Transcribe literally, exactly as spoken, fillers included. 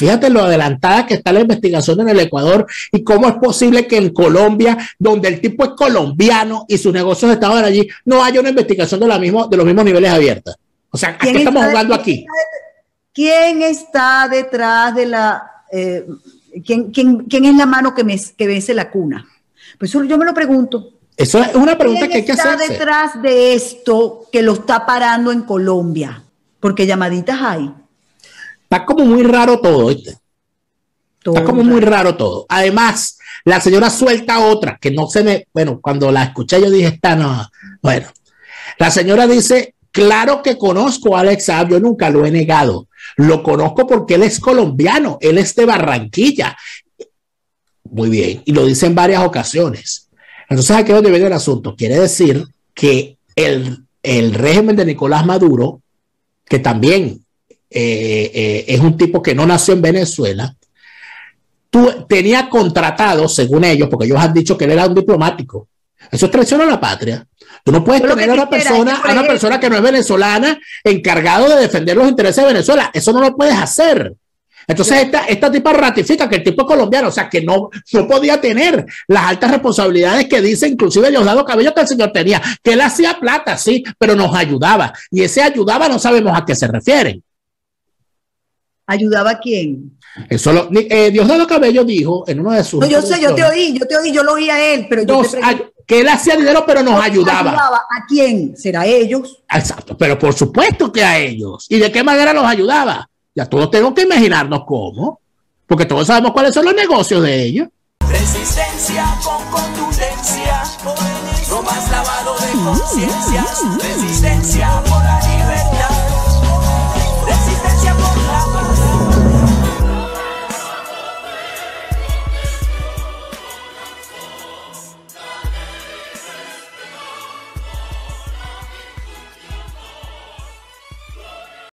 Fíjate lo adelantada que está la investigación en el Ecuador y cómo es posible que en Colombia, donde el tipo es colombiano y sus negocios estaban allí, no haya una investigación de, la mismo, de los mismos niveles abiertas. O sea, ¿a qué estamos jugando aquí? ¿Quién está detrás de la... Eh, ¿quién, quién, ¿Quién es la mano que, me, que bese la cuna? Pues yo me lo pregunto. Eso es una pregunta que hay que hacerse. ¿Quién está detrás de esto que lo está parando en Colombia? Porque llamaditas hay. Está como muy raro todo, ¿viste? Todo Está como raro. muy raro todo. Además, la señora suelta otra, que no se me... Bueno, cuando la escuché yo dije, está no... Bueno, la señora dice, claro que conozco a Alex Saab, yo nunca lo he negado. Lo conozco porque él es colombiano, él es de Barranquilla. Muy bien, y lo dice en varias ocasiones. Entonces, aquí es donde viene el asunto. Quiere decir que el, el régimen de Nicolás Maduro, que también... Eh, eh, es un tipo que no nació en Venezuela, tú, tenía contratado, según ellos, porque ellos han dicho que él era un diplomático. Eso es traición a la patria. Tú no puedes tener a una persona, a una persona que no es venezolana encargado de defender los intereses de Venezuela. Eso no lo puedes hacer. Entonces esta, esta tipa ratifica que el tipo es colombiano, o sea que no, no podía tener las altas responsabilidades que dice inclusive Diosdado Cabello que el señor tenía, que él hacía plata, sí, pero nos ayudaba. Y ese ayudaba no sabemos a qué se refieren. ¿Ayudaba a quién? Eso lo, eh, Diosdado Cabello dijo en uno de sus... No, yo sé, yo te oí, yo te oí, yo lo oí a él, pero yo nos, te a, que él hacía dinero, pero nos ayudaba. ayudaba. ¿A quién? ¿Será a ellos? Exacto, pero por supuesto que a ellos. ¿Y de qué manera los ayudaba? Ya todos tenemos que imaginarnos cómo, porque todos sabemos cuáles son los negocios de ellos. Resistencia con contundencia, no más lavado de conciencias. Resistencia por la libertad.